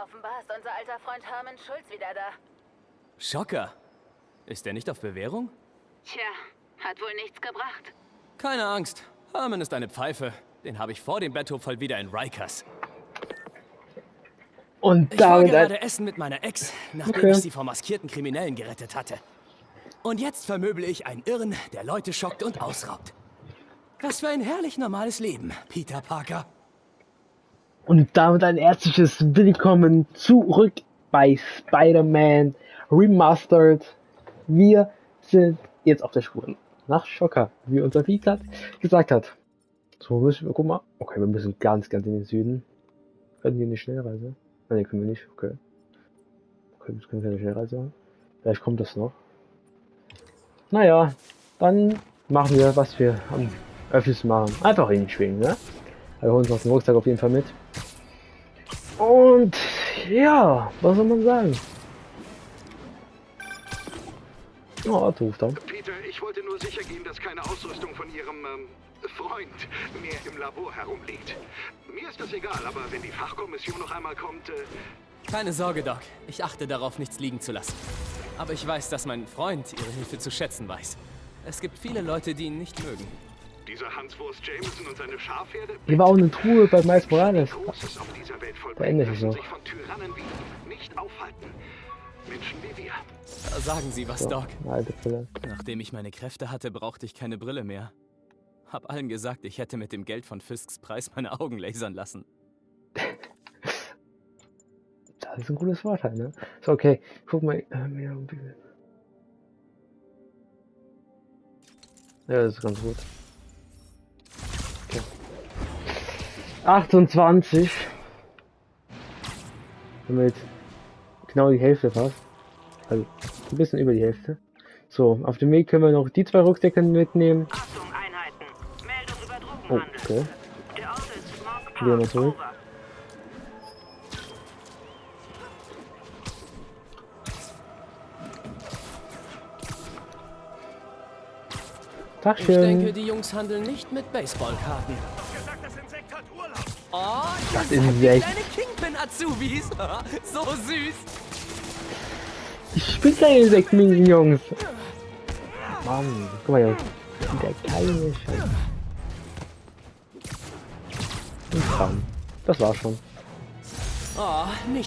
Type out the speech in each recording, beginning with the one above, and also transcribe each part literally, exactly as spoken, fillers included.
Offenbar ist unser alter Freund Herman Schulz wieder da. Schocker. Ist er nicht auf Bewährung? Tja, hat wohl nichts gebracht. Keine Angst. Herman ist eine Pfeife. Den habe ich vor dem Betthofall wieder in Rikers. Und ich war damit gerade essen mit meiner Ex, nachdem okay. ich sie vor maskierten Kriminellen gerettet hatte. Und jetzt vermöble ich einen Irren, der Leute schockt und ausraubt. Was für ein herrlich normales Leben, Peter Parker. Und damit ein herzliches Willkommen zurück bei Spider-Man Remastered. Wir sind jetzt auf der Spur nach Schocker, wie unser Peter gesagt hat. So müssen wir, guck mal. Okay, wir müssen ganz, ganz in den Süden. Können wir eine Schnellreise? Nein, können wir nicht. Okay. Okay, jetzt können wir eine Schnellreise machen. Vielleicht kommt das noch. Naja, dann machen wir, was wir am öftesten machen. Einfach hinschwingen, ne? Wir holen uns den Rucksack auf jeden Fall mit. Und ja, was soll man sagen? Oh, Otto ruft an. Peter, ich wollte nur sicher gehen, dass keine Ausrüstung von Ihrem ähm, Freund mehr im Labor herumliegt. Mir ist das egal, aber wenn die Fachkommission noch einmal kommt... Äh Keine Sorge, Doc. Ich achte darauf, nichts liegen zu lassen. Aber ich weiß, dass mein Freund Ihre Hilfe zu schätzen weiß. Es gibt viele Leute, die ihn nicht mögen. Dieser Hanswurst Jameson und seine Schafherde... Hier war auch eine Truhe bei Miles Morales. Großes auf dieser Welt Da ändert sich lassen noch. sich von Tyrannen wie ihm nicht aufhalten. Menschen wie wir. Sagen Sie was, So, Doc. eine alte Brille. Nachdem ich meine Kräfte hatte, brauchte ich keine Brille mehr. Hab allen gesagt, ich hätte mit dem Geld von Fisks Preis meine Augen lasern lassen. Das ist ein gutes Wort halt, ne? So, okay. Guck mal. Ähm, ja, ja, das ist ganz gut. Okay. achtundzwanzig. Damit genau die Hälfte passt. Also ein bisschen über die Hälfte. So, auf dem Weg können wir noch die zwei Rucksäcke mitnehmen. Achtung, Einheiten. Meldung über Oh, Drogenhandel. okay. Der Ort ist Smog Gehen wir mal Park. zurück. Over. Ich denke, Tagchen. die Jungs handeln nicht mit Baseballkarten. Oh, Das ihr seid ist wie echt. kleine Kingpin-Azubis. So süß. Ich bin keine Insekten, Jungs. Mann, guck mal, Jungs. Der kleine Scheiß. Und komm. Das war's schon. Oh, nicht.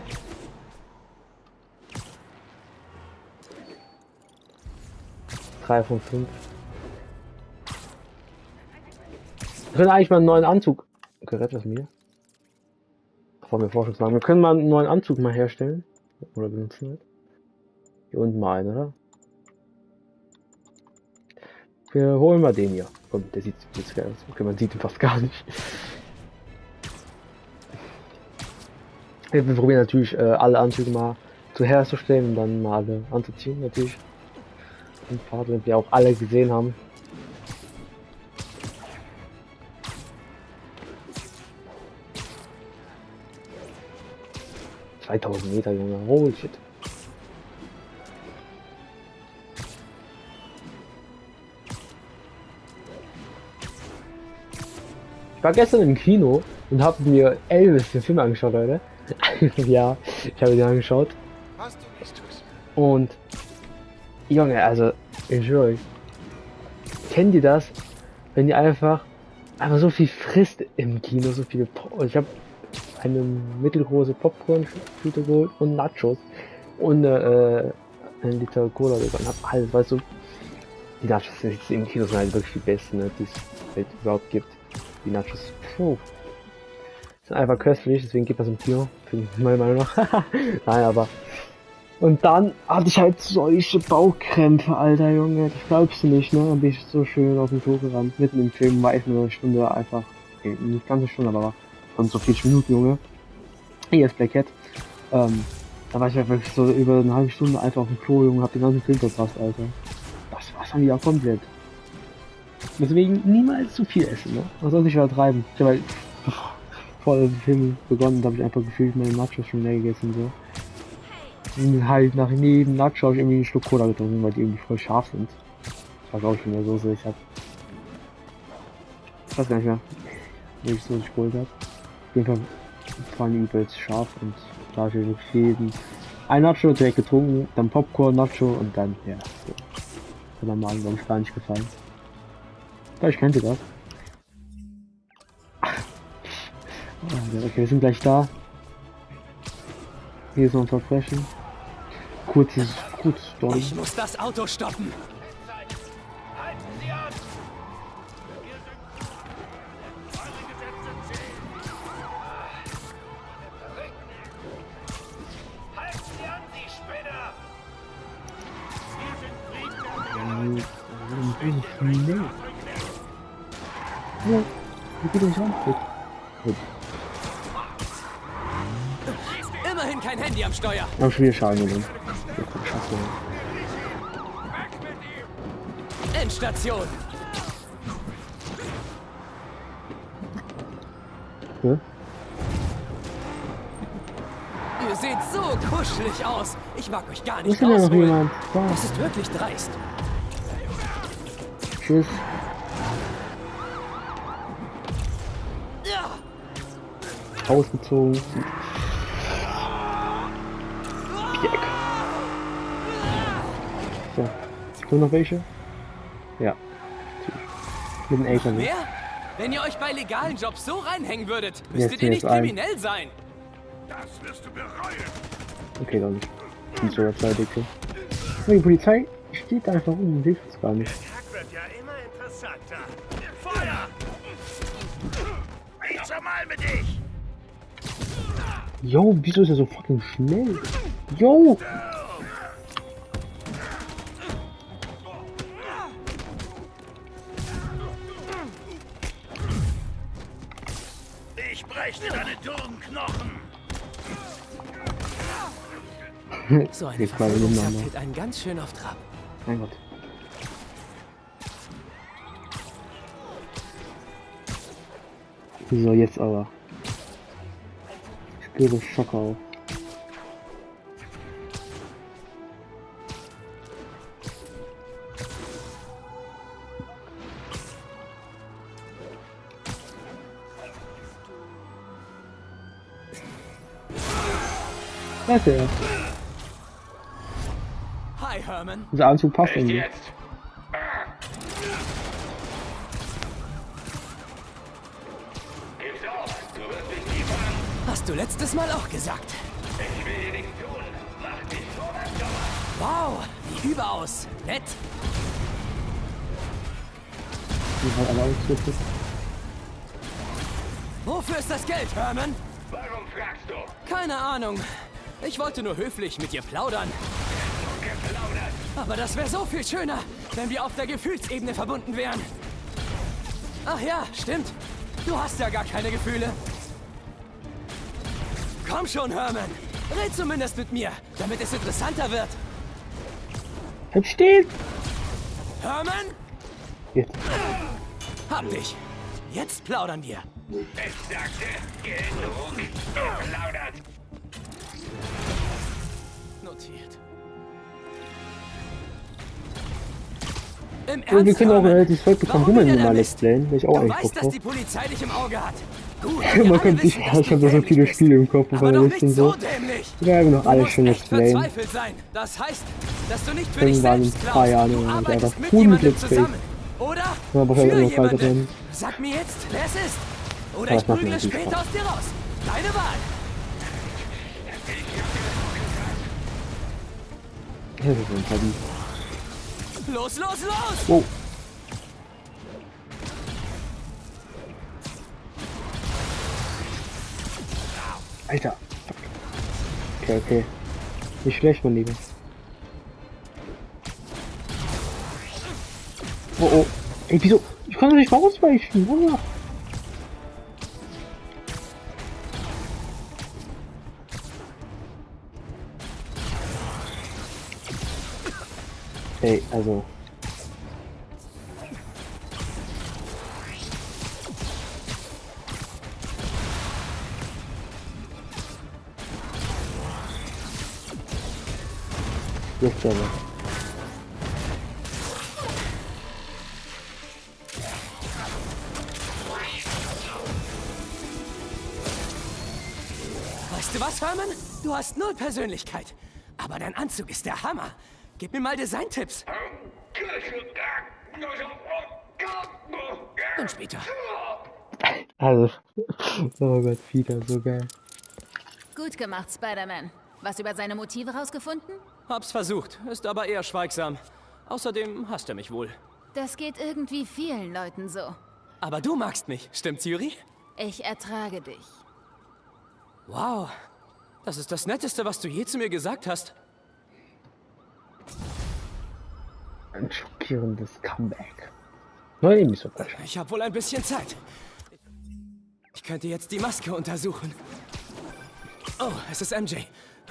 drei von fünf. Wir können eigentlich mal einen neuen Anzug. Gerät was mir? Vor mir Forschungswagen. Wir können mal einen neuen Anzug mal herstellen. Oder benutzen halt. Hier unten mal einen, oder? Wir holen mal den hier. Komm, der sieht jetzt geil aus. Okay, man sieht ihn fast gar nicht. Wir probieren natürlich äh, alle Anzüge mal zu herzustellen und dann mal alle anzuziehen natürlich. Und Fahrt, wenn wir auch alle gesehen haben. zweitausend Meter, Junge. Holy shit. Ich war gestern im Kino und habe mir Elvis den Film angeschaut, Leute. Ja, ich habe den angeschaut. Und Junge, also, ich schwöre euch, kennt ihr das, wenn ihr einfach einfach so viel frisst im Kino, so viele Pop ich habe eine mittelgroße Popcorn-Tüte geholt und Nachos und äh, ein Liter Cola und hab alles, weißt du, die Nachos im Kino sind halt wirklich die besten, ne, die es halt überhaupt gibt. Die Nachos, puh, sind einfach köstlich, deswegen gibt das im Kino, meiner Meinung nach. Nein, aber und dann hatte ich halt solche Bauchkrämpfe, alter Junge, das glaubst du nicht, ne? Dann bin ich so schön auf den Klo gerannt, mitten im Film war ich nur eine Stunde einfach, okay, nicht ganz eine Stunde, aber von so vierzig Minuten, Junge. Hier ist Black Cat. Ähm, da war ich halt wirklich so über eine halbe Stunde einfach auf dem Klo, Junge, hab den ganzen Film verpasst, Alter. Das war's dann wieder komplett. Deswegen niemals zu viel essen, ne? Was soll ich übertreiben? Ich hab halt vor dem Film begonnen, da habe ich einfach gefühlt meine Nachos schon leer gegessen, so. Und halt nach jedem Nacho habe ich irgendwie einen Schluck Cola getrunken, weil die irgendwie voll scharf sind. Das war glaube ich in der Soße, ich hab... Ich weiß gar nicht mehr, welche Soße ich geholt habe. Auf jeden Fall waren die übelst scharf und dafür wirklich jeden. Ein Nacho direkt getrunken, dann Popcorn, Nacho und dann, ja. So. Hat am Magen, glaube ich, gar nicht gefallen. Ja, ich kannte das. Okay, wir sind gleich da. Hier ist noch ein Verbrechen. Kurzes, kurzes Story. Ich muss das Auto stoppen. Ja, wie geht das an? Gut. Immerhin kein Handy am Steuer. Ich hab schon wieder Schaden genommen. Endstation. Hm? Ihr seht so kuschelig aus. Ich mag euch gar Ist nicht denn da noch rausholen. jemand? Da. Das ist wirklich dreist. Tschüss. Ja. Ausgezogen. Pieck. So. Kommen noch welche? Ja. Mit dem L K W. Wer? Wenn ihr euch bei legalen Jobs so reinhängen würdet, Jetzt müsstet ihr jetzt nicht ein. kriminell sein. Das wirst du bereuen. Okay, dann nicht. Die sogar zwei Dicke. Die Polizei steht einfach rum und hilft uns gar nicht. Der Tag wird ja immer interessanter. Feuer! Ich zermalme dich! Yo, wieso ist er so fucking schnell? Yo! Ich breche deine dürren Knochen! So eine Jetzt mal Verfolgungsjagd miteinander. hält einen ganz schön auf Trab. Mein Gott. So, jetzt aber. Ich spüre Schock auf. Was ist er? Hi, Herman. Dieser Anzug passt irgendwie. Jetzt! Gib's auf! Du wirst dich nie fahren! Hast du letztes Mal auch gesagt. Ich will dir nichts tun! Mach dich so was! Wow, wie überaus. Nett. Die hat alle ausgerüstet. Wofür ist das Geld, Herman? Warum fragst du? Keine Ahnung. Ich wollte nur höflich mit dir plaudern. Geplaudert! Aber das wäre so viel schöner, wenn wir auf der Gefühlsebene verbunden wären. Ach ja, stimmt. Du hast ja gar keine Gefühle. Komm schon, Herman. Red zumindest mit mir, damit es interessanter wird. Halt stehen! Herman? Jetzt. Hab dich. Jetzt plaudern wir. Ich sagte, genug geplaudert! Notiert. Im Und wir Ernst, können auch Herman? relativ Zeug bekommen, Warum Hummeln wieder der mal Mist? Let's Playen, will ich auch Du eigentlich weißt, Bock dass drauf. die Polizei dich im Auge hat. Gut, Ja, wir man alle könnte sich, wissen, ich dass du habe so dämlich viele bist. Spiele im Kopf Aber von doch der nicht Liste so so. dämlich. Wir haben noch Du alles musst schön Let's echt Playen. verzweifelt sein. Das heißt, dass du nicht für dich Irgendwann in selbst ein glaubst. paar Jahren Du oder so, arbeitest einfach mit cool mit jemandem Let's Plays. zusammen. Oder Ja, aber für halt auch noch weiter jemanden. drin. Sag mir jetzt, wer es ist. Oder Ja, ich das macht mir prügle natürlich später Spaß. aus dir raus. Deine Wahl. Ja, das ist ein Hobby. Los, los, los! Wow. Alter. Okay, okay. Nicht schlecht, mein Lieber. Oh, oh. Ey, wieso? Ich kann doch nicht mal ausweichen. Oh. Ey, also. Jetzt aber. Weißt du was? was, Herman? Du hast null Persönlichkeit. Aber dein Anzug ist der Hammer. Gib mir mal Designtipps. Und später. Also, oh Gott, Peter, so geil. Gut gemacht, Spider-Man. Was über seine Motive rausgefunden? Hab's versucht, ist aber eher schweigsam. Außerdem hasst er mich wohl. Das geht irgendwie vielen Leuten so. Aber du magst mich, stimmt's, Yuri? Ich ertrage dich. Wow, das ist das Netteste, was du je zu mir gesagt hast. Ein schockierendes Comeback. Nein, nicht so falsch. Ich habe wohl ein bisschen Zeit. Ich könnte jetzt die Maske untersuchen. Oh, es ist M J.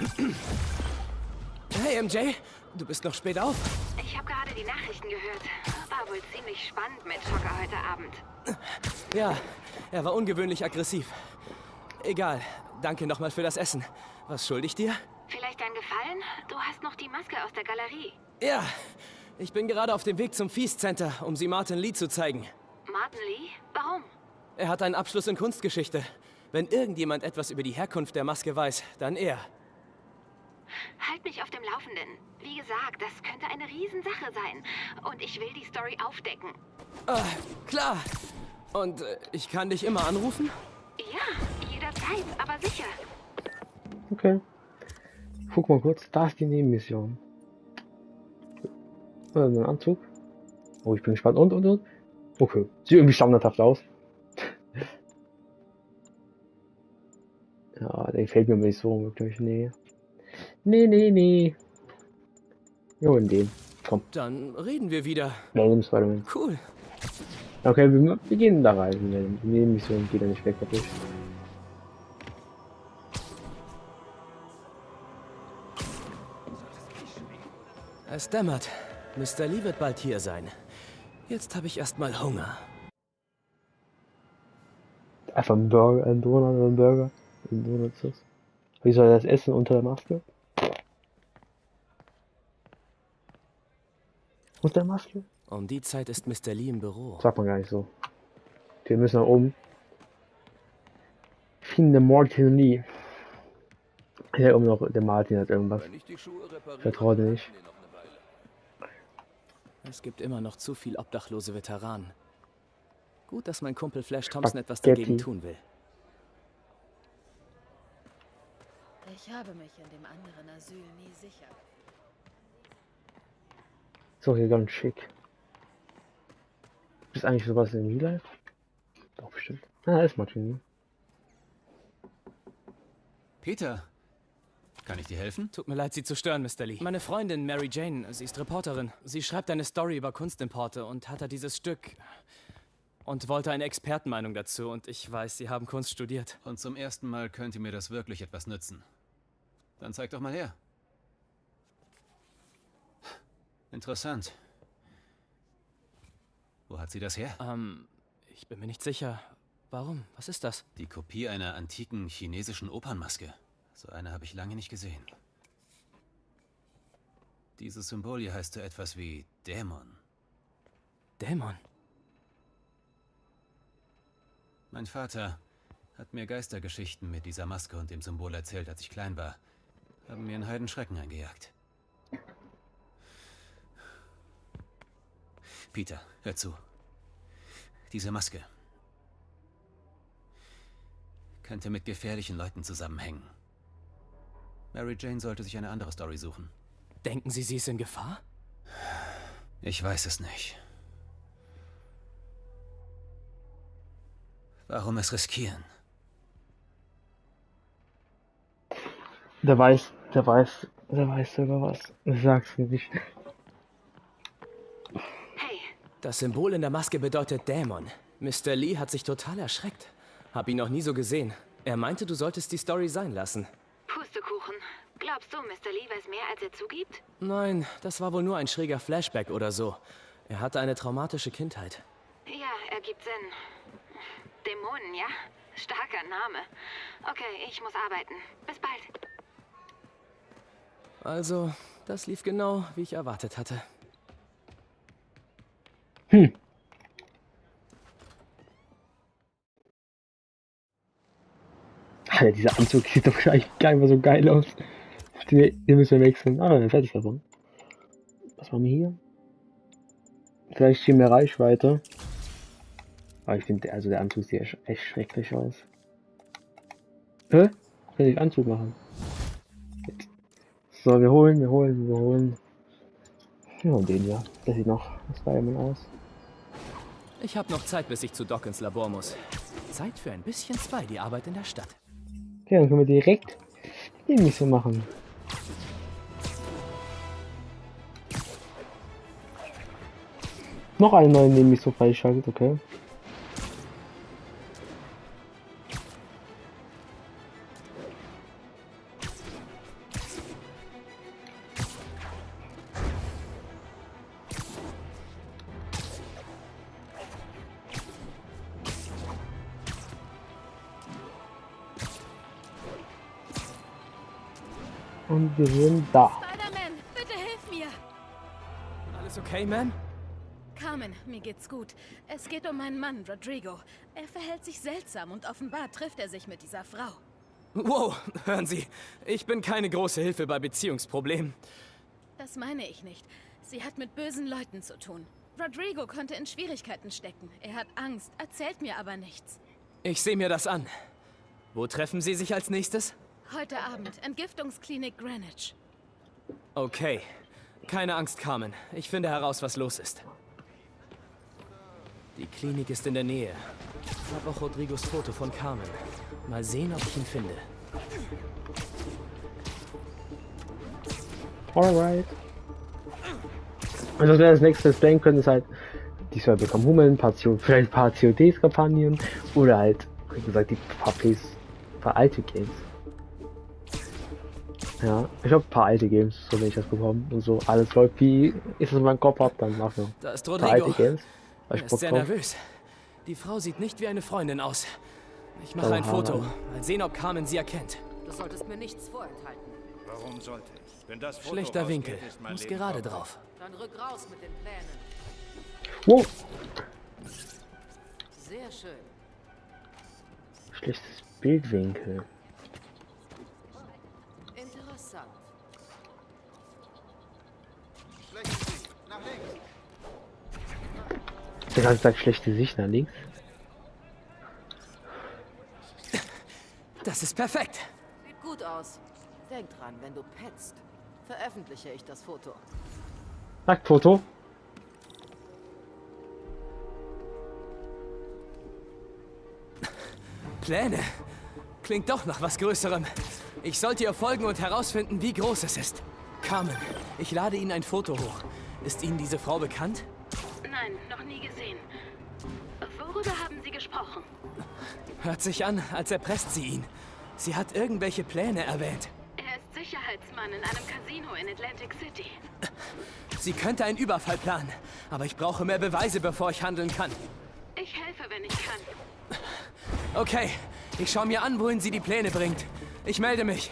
Hey M J, du bist noch spät auf? Ich habe gerade die Nachrichten gehört. War wohl ziemlich spannend mit Schocker heute Abend. Ja, er war ungewöhnlich aggressiv. Egal, danke nochmal für das Essen. Was schulde ich dir? Vielleicht ein Gefallen? Du hast noch die Maske aus der Galerie. Ja, ich bin gerade auf dem Weg zum Feast Center, um sie Martin Lee zu zeigen. Martin Lee? Warum? Er hat einen Abschluss in Kunstgeschichte. Wenn irgendjemand etwas über die Herkunft der Maske weiß, dann er. Halt mich auf dem Laufenden. Wie gesagt, das könnte eine Riesensache sein. Und ich will die Story aufdecken. Ah, klar. Und äh, ich kann dich immer anrufen? Ja, jederzeit, aber sicher. Okay. Guck mal kurz, da ist die Nebenmission. Äh, ein Anzug. Oh, ich bin gespannt. Und, und, und. Okay. Sieht irgendwie standardhaft aus. Ja, der gefällt mir aber nicht so wirklich. Nee. Nee, nee, nee. Jo, in den. Komm. Dann reden wir wieder. Nein, Spider-Man. Cool. Okay, wir, wir gehen da rein. Die Nebenmission geht ja nicht weg, wirklich. Es dämmert. Mister Lee wird bald hier sein. Jetzt habe ich erstmal Hunger. Einfach ein Burger, ein Donut oder ein Burger. Ein Donut ist das. Wie soll er das essen unter der Maske? Unter der Maske? Um die Zeit ist Mister Lee im Büro. Sagt man gar nicht so. Wir müssen nach oben. Finde Martin Lee. Ja, um noch, der Martin hat irgendwas. Vertraue dir nicht. Es gibt immer noch zu viel obdachlose Veteranen. Gut, dass mein Kumpel Flash Thompson etwas Spaghetti. dagegen tun will. Ich habe mich in dem anderen Asyl nie sicher. So, hier ganz schick. Ist eigentlich sowas in Real Life? Doch, bestimmt. Ah, da ist Martin Lee. Peter, kann ich dir helfen? Tut mir leid, Sie zu stören, Mister Lee. Meine Freundin Mary Jane, sie ist Reporterin. Sie schreibt eine Story über Kunstimporte und hat da dieses Stück und wollte eine Expertenmeinung dazu. Und ich weiß, Sie haben Kunst studiert. Und zum ersten Mal könnte mir das wirklich etwas nützen. Dann zeig doch mal her. Interessant. Wo hat sie das her? Ähm, ich bin mir nicht sicher. Warum? Was ist das? Die Kopie einer antiken chinesischen Opernmaske. So eine habe ich lange nicht gesehen. Dieses Symbol hier heißt so etwas wie Dämon. Dämon? Mein Vater hat mir Geistergeschichten mit dieser Maske und dem Symbol erzählt, als ich klein war. Haben mir einen Heidenschrecken eingejagt. Peter, hör zu. Diese Maske könnte mit gefährlichen Leuten zusammenhängen. Mary Jane sollte sich eine andere Story suchen. Denken Sie, sie ist in Gefahr? Ich weiß es nicht. Warum es riskieren? Der weiß, der weiß, der weiß sogar was. Ich sag's mir nicht. Hey, Das Symbol in der Maske bedeutet Dämon. Mister Lee hat sich total erschreckt. Hab ihn noch nie so gesehen. Er meinte, du solltest die Story sein lassen. Pustekuchen. Glaubst du, Mister Lee weiß mehr, als er zugibt? Nein, das war wohl nur ein schräger Flashback oder so. Er hatte eine traumatische Kindheit. Ja, ergibt Sinn. Dämonen, ja? Starker Name. Okay, ich muss arbeiten. Bis bald. Also, das lief genau, wie ich erwartet hatte. Hm. Ja, Alter, dieser Anzug sieht doch eigentlich gar nicht mehr so geil aus. Den, den müssen wir wechseln. Ah, dann fertig davon. Was machen wir hier? Vielleicht hier mehr Reichweite. Aber ich finde, also der Anzug sieht echt schrecklich aus. Hä? Kann ich Anzug machen? Jetzt. So, wir holen, wir holen, wir holen. Ja, und den ja. Das sieht noch das Spider-Man aus. Ich habe noch Zeit, bis ich zu Doc ins Labor muss. Zeit für ein bisschen Spidey-Arbeit in der Stadt. Okay, dann können wir direkt den nicht so machen. Noch einen neuen neben mich so freischaltet, okay. Und wir sind da. Spider-Man, bitte hilf mir! Alles okay, man? Carmen, mir geht's gut. Es geht um meinen Mann, Rodrigo. Er verhält sich seltsam und offenbar trifft er sich mit dieser Frau. Wow, hören Sie, ich bin keine große Hilfe bei Beziehungsproblemen. Das meine ich nicht. Sie hat mit bösen Leuten zu tun. Rodrigo konnte in Schwierigkeiten stecken. Er hat Angst, erzählt mir aber nichts. Ich sehe mir das an. Wo treffen Sie sich als nächstes? Heute Abend, Entgiftungsklinik Greenwich. Okay. Keine Angst, Carmen. Ich finde heraus, was los ist. Die Klinik ist in der Nähe. Ich habe auch Rodrigos Foto von Carmen. Mal sehen, ob ich ihn finde. Alright. Also das nächste Plan könnte es halt diesmal bekommen Hummeln, ein paar C O, vielleicht ein paar C O Ds-Kampagnen oder halt, wie gesagt, die paar Ps, ein paar alte Games. Ja, ich habe ein paar alte Games, so wenn ich das bekomme und so alles läuft, wie ich es in meinem Kopf habe, dann mache ich Da ist ein paar alte Rodrigo. Games. Er ist sehr nervös. Die Frau sieht nicht wie eine Freundin aus. Ich mache ein Oha. Foto. Mal sehen, ob Carmen sie erkennt. Du solltest mir nichts vorenthalten. Warum sollte ich? Wenn das Foto Schlechter rausgeht, Winkel. ist mein Muss Leben gerade vorbei. drauf. Dann rück raus mit den Plänen. Wow, Sehr schön. schlechtes Bildwinkel. Interessant. Der ganze Tag schlechte Sicht nach links. Das ist perfekt. Sieht gut aus. Denk dran, wenn du petzt, veröffentliche ich das Foto. Nacktfoto. Pläne. Klingt doch nach was Größerem. Ich sollte ihr folgen und herausfinden, wie groß es ist. Carmen, ich lade Ihnen ein Foto hoch. Ist Ihnen diese Frau bekannt? Nein, noch nie gesehen. Worüber haben Sie gesprochen? Hört sich an, als erpresst sie ihn. Sie hat irgendwelche Pläne erwähnt. Er ist Sicherheitsmann in einem Casino in Atlantic City. Sie könnte einen Überfall planen, aber ich brauche mehr Beweise, bevor ich handeln kann. Ich helfe, wenn ich kann. Okay, ich schaue mir an, wohin sie die Pläne bringt. Ich melde mich.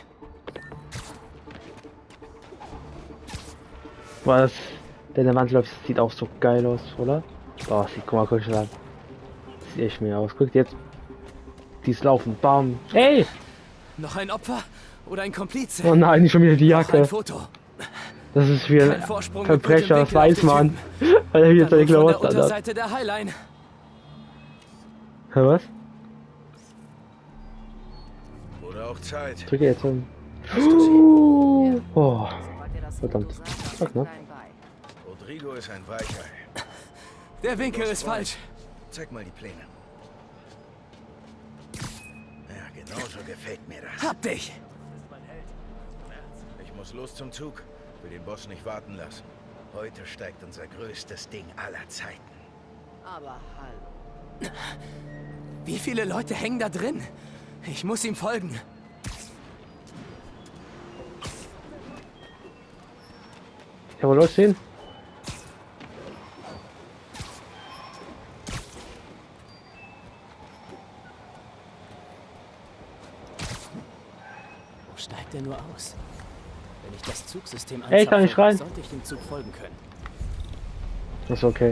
Was? Der Wandlauf sieht auch so geil aus, oder? Boah, sieht, guck mal, guck mal. Sieht echt mehr aus. Guckt jetzt. Die ist laufen. Bam. Ey! Noch ein Opfer oder ein Komplize? Oh nein, nicht schon wieder die Noch ein Jacke. Foto. Das ist wie Kein ein Vorsprung mit Verbrecher, gutem das Winkel auf weiß den man. Typen. Weil er hier Dann seine nur von der Klamotten hat. Unterseite der Highline. Hör was? Oder auch Zeit. Drücke jetzt um. Hast du sie? Oh. Sobald dir das Verdammt. Foto sagt, Sag, ne? klein bei. Rodrigo ist ein Weichei. Der Winkel ist falsch. Zeig mal die Pläne. Ja, genauso gefällt mir das. Hab dich. Ich muss los zum Zug. Will den Boss nicht warten lassen. Heute steigt unser größtes Ding aller Zeiten. Aber hallo. Wie viele Leute hängen da drin? Ich muss ihm folgen. Kann man losgehen? Wo steigt er nur aus? Wenn ich das Zugsystem Ey, ich kann nicht anzapfe, rein. sollte ich dem Zug folgen können. Das ist okay.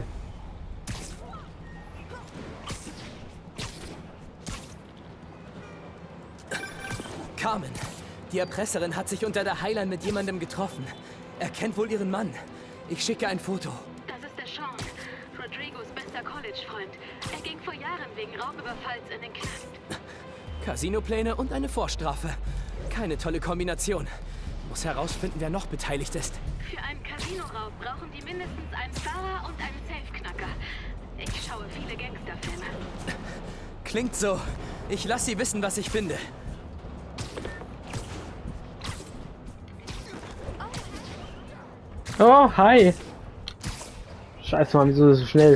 Carmen. Die Erpresserin hat sich unter der Highline mit jemandem getroffen. Er kennt wohl ihren Mann. Ich schicke ein Foto. Das ist der Sean, Rodrigos bester College-Freund. Er ging vor Jahren wegen Raubüberfalls in den Knast. Casinopläne und eine Vorstrafe. Keine tolle Kombination. Muss herausfinden, wer noch beteiligt ist. Für einen Casino-Raub brauchen die mindestens einen Fahrer und einen Safe-Knacker. Ich schaue viele Gangsterfilme. Klingt so. Ich lasse sie wissen, was ich finde. Oh, hi. Scheiße, Mann, wieso ist das so schnell?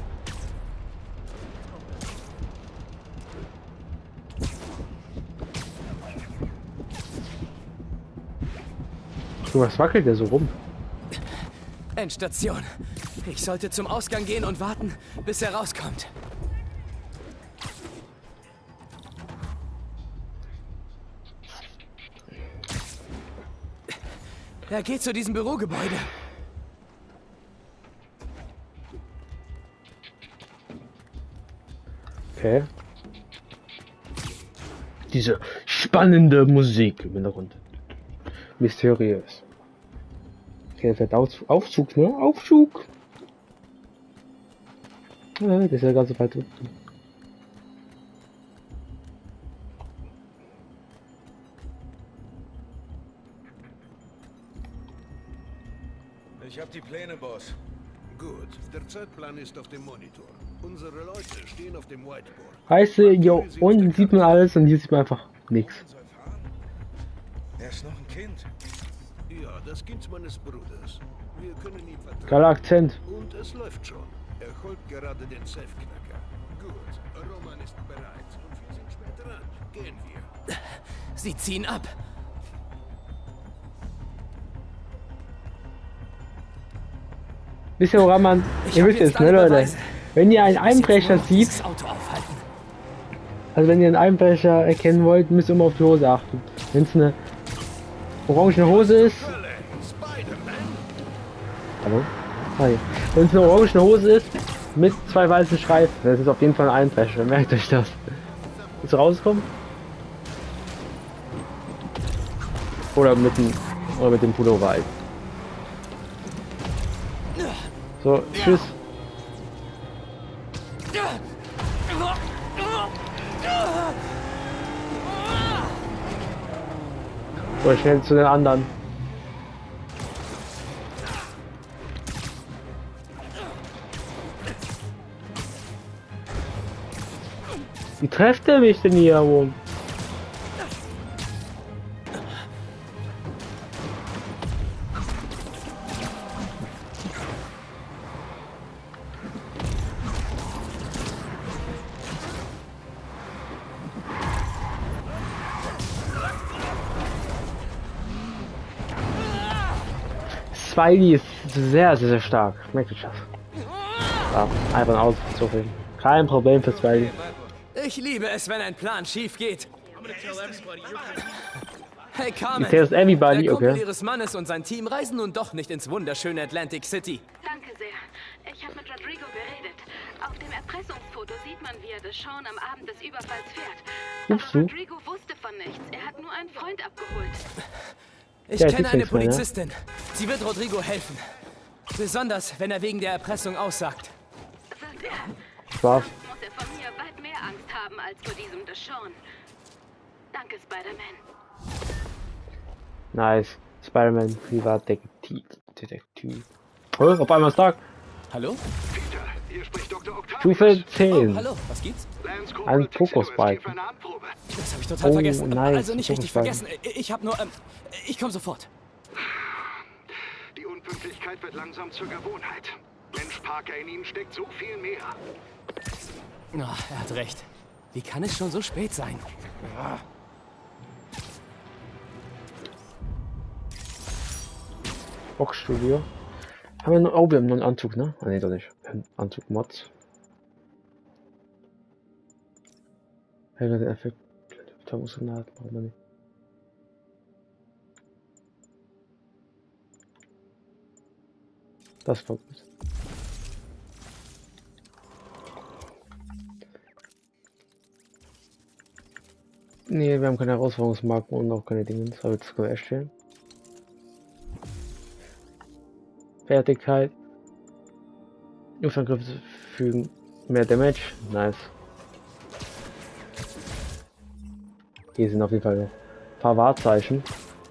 Was wackelt der so rum? Endstation. Ich sollte zum Ausgang gehen und warten, bis er rauskommt. Er geht zu diesem Bürogebäude. Okay. Diese spannende Musik im Hintergrund. Mysteriös. Okay, das wird Auf Aufzug, ne? Aufzug! Ja, das ist ja ganz weit unten. Ich hab die Pläne, Boss. Gut, der Zeitplan ist auf dem Monitor. Unsere Leute stehen auf dem Whiteboard. Heißt, hier unten sieht man alles und hier sieht man einfach nichts. Er ist noch ein Kind. Ja, das Kind meines Bruders. Wir können ihm vertrauen. Geiler Akzent. Und es läuft schon. Er holt gerade den Safe-Knacker. Gut, Roman ist bereit. Und wir sind spät dran. Gehen wir. Sie ziehen ab. Wisst ihr, woran man... Ich Ihr hab wisst jetzt es, ne, alle Leute? Beweise. Wenn ihr einen Ich muss jetzt Einbrecher nur noch sieht, dieses Auto aufhalten. also wenn ihr einen Einbrecher erkennen wollt, müsst ihr immer auf die Hose achten. Wenn es eine orangene Hose ist... Hallo? Hi. Wenn es eine orangene Hose ist, mit zwei weißen Streifen, das ist auf jeden Fall ein Einbrecher, merkt euch das. Ist rauskommen? Oder mit dem, oder mit dem Pullover halt. So, tschüss. So, schnell zu den anderen. Wie trefft er mich denn hier rum? Spidey ist sehr, sehr, sehr stark. Merkt euch das. Ja, einfach ein Auto zu reden. Kein Problem für Spidey. Ich liebe es, wenn ein Plan schief geht. Hey Carmen, Ich tell everybody, der Kumpel okay. ihres Mannes und sein Team reisen nun doch nicht ins wunderschöne Atlantic City. Danke sehr. Ich habe mit Rodrigo geredet. Auf dem Erpressungsfoto sieht man, wie er das Sean am Abend des Überfalls fährt. Ups, Aber du. Rodrigo wusste von nichts. Er hat nur einen Freund abgeholt. Ich Ja, ich kenne krieg's eine nichts mehr, ne? Polizistin. Sie wird Rodrigo helfen. Besonders, wenn er wegen der Erpressung aussagt. Wird er? Spaß. Muss er von mir weit mehr Angst haben als vor diesem Deshaun. Danke, Spider-Man. Nice. Spider-Man, Privatdetektiv. Detektiv. Oh, auf einmal ist Tag. Hallo? Peter, hier spricht Doktor Octavius. Stufe Oh, zehn. hallo, was gibt's? Lance Ein Corporal Texano ist hier Fokusbalken. für eine Anprobe. Das habe ich total Oh, vergessen. nice, Also nicht richtig Fokusbalken. vergessen. Ich habe nur... Ähm, ich komme sofort. Die Unpünktlichkeit wird langsam zur Gewohnheit. Mensch, Parker, in ihm steckt so viel mehr. Oh, er hat recht. Wie kann es schon so spät sein? Boxstudio. Haben wir noch, oh, wir haben noch einen Anzug, ne? Ah, ne, doch nicht. Anzug Mods. Helga, der Effekt. Thermosonat, brauchen wir nicht. Das war gut. Nee, wir haben keine Herausforderungsmarken und auch keine Dinge. Aber jetzt können wir erstellen. Fertigkeit. Luftangriffe fügen mehr Damage. Nice. Hier sind auf jeden Fall ein paar Wahrzeichen.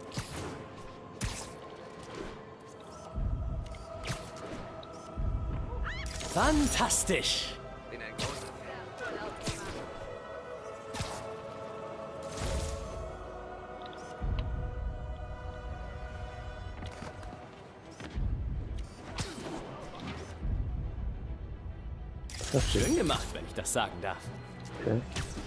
Fantastisch! Schön gemacht, wenn ich das sagen darf. Okay.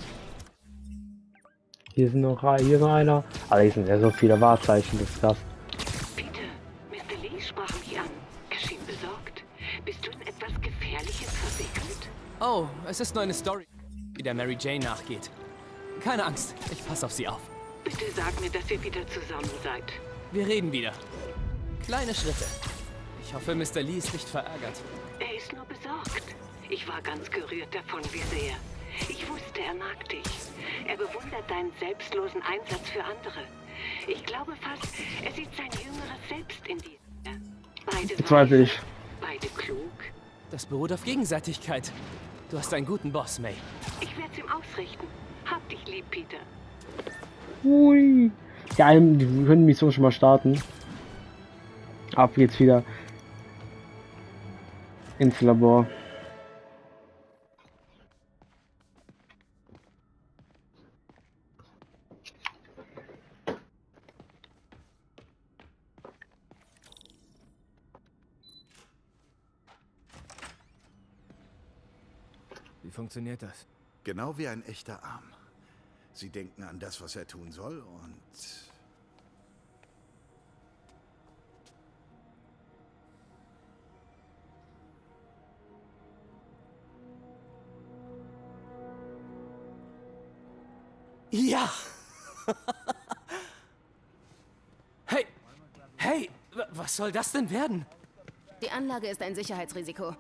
Hier sind noch hier ist noch einer. Aber hier sind ja so viele Wahrzeichen, das ist krass. Peter, Mister Lee sprach mich an. Er schien besorgt. Bist du in etwas Gefährliches verwickelt? Oh, es ist nur eine Story, die der Mary Jane nachgeht. Keine Angst, ich passe auf sie auf. Bitte sag mir, dass ihr wieder zusammen seid. Wir reden wieder. Kleine Schritte. Ich hoffe, Mister Lee ist nicht verärgert. Er ist nur besorgt. Ich war ganz gerührt davon, wie sehr. Ich wusste, er mag dich. Er bewundert deinen selbstlosen Einsatz für andere. Ich glaube fast, er sieht sein jüngeres Selbst in dir. Beide Bezweifle ich. Beide klug. Das beruht auf Gegenseitigkeit. Du hast einen guten Boss, May. Ich werde es ihm ausrichten. Hab dich lieb, Peter. Hui. Ja, wir können die Mission schon mal starten. Ab geht's wieder ins Labor. Wie funktioniert das? Genau wie ein echter Arm. Sie denken an das, was er tun soll, und... Ja! Hey! Hey! Was soll das denn werden? Die Anlage ist ein Sicherheitsrisiko.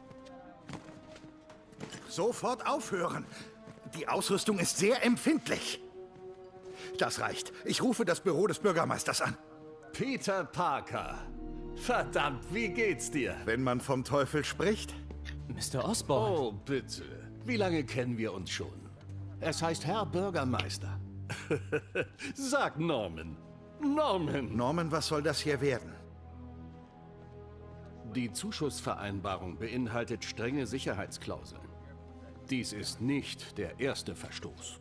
Sofort aufhören! Die Ausrüstung ist sehr empfindlich. Das reicht. Ich rufe das Büro des Bürgermeisters an. Peter Parker. Verdammt, wie geht's dir? Wenn man vom Teufel spricht. Mister Osborn. Oh, bitte. Wie lange kennen wir uns schon? Es heißt Herr Bürgermeister. Sag Norman. Norman. Norman, was soll das hier werden? Die Zuschussvereinbarung beinhaltet strenge Sicherheitsklauseln. Dies ist nicht der erste Verstoß.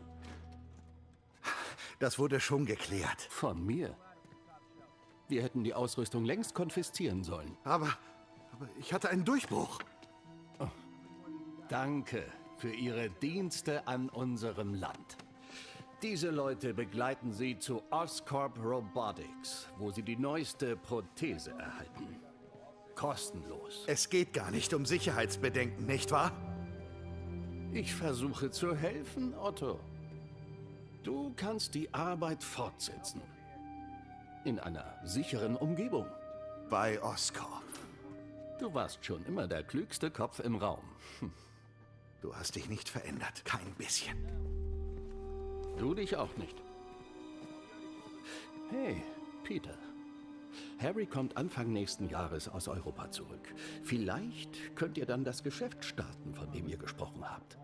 Das wurde schon geklärt. Von mir? Wir hätten die Ausrüstung längst konfiszieren sollen. Aber, aber ich hatte einen Durchbruch. Oh, danke für Ihre Dienste an unserem Land. Diese Leute begleiten Sie zu Oscorp Robotics, wo Sie die neueste Prothese erhalten. Kostenlos. Es geht gar nicht um Sicherheitsbedenken, nicht wahr? Ich versuche zu helfen, Otto. Du kannst die Arbeit fortsetzen. In einer sicheren Umgebung. Bei Oscorp. Du warst schon immer der klügste Kopf im Raum. Hm. Du hast dich nicht verändert, kein bisschen. Du dich auch nicht. Hey, Peter. Harry kommt Anfang nächsten Jahres aus Europa zurück. Vielleicht könnt ihr dann das Geschäft starten, von dem ihr gesprochen habt.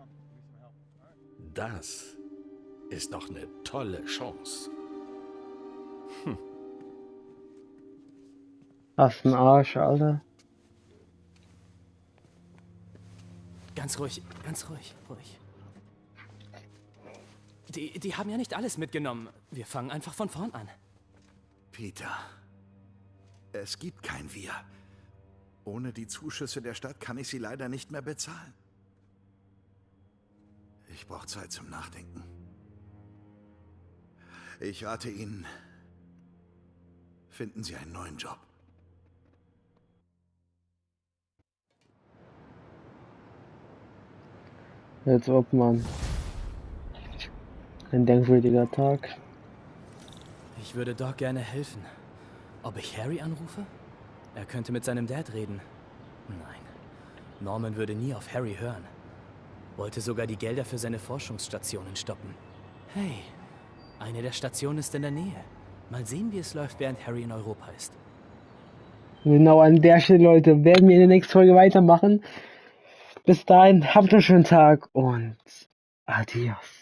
Das ist doch eine tolle Chance. Hm. Was ein Arsch, Alter. Ganz ruhig, ganz ruhig, ruhig. Die, die haben ja nicht alles mitgenommen. Wir fangen einfach von vorn an. Peter, es gibt kein Wir. Ohne die Zuschüsse der Stadt kann ich sie leider nicht mehr bezahlen. Ich brauche Zeit zum Nachdenken. Ich rate Ihnen, finden Sie einen neuen Job. Als ob, man. Ein denkwürdiger Tag. Ich würde Doc gerne helfen. Ob ich Harry anrufe? Er könnte mit seinem Dad reden. Nein. Norman würde nie auf Harry hören. Wollte sogar die Gelder für seine Forschungsstationen stoppen. Hey, Eine der Stationen ist in der Nähe. Mal sehen, wie es läuft, während Harry in Europa ist. Genau an der Stelle, Leute, werden wir in der nächsten Folge weitermachen. Bis dahin, habt einen schönen Tag und adios.